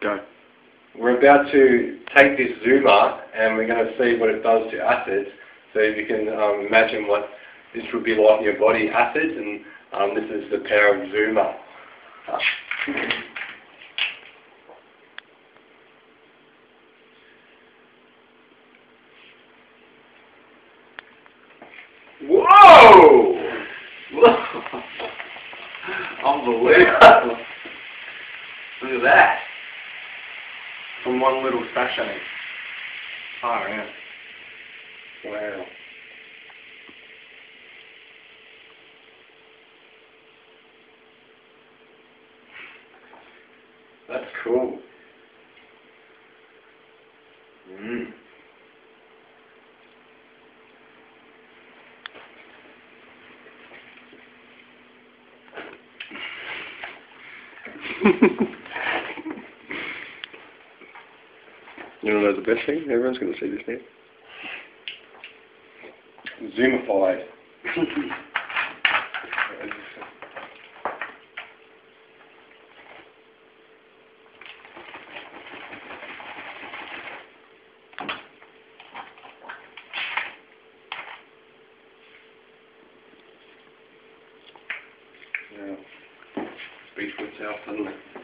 Go. We're about to take this Xooma and we're going to see what it does to acids. So you can imagine what this would be like in your body, acids, and this is the power of Xooma. Whoa! Unbelievable! Look at that. From one little sachet. Far out. Wow. That's cool. You want to know the best thing? Everyone's going to see this now. Xoomified. Yeah. Speaks for itself, doesn't it?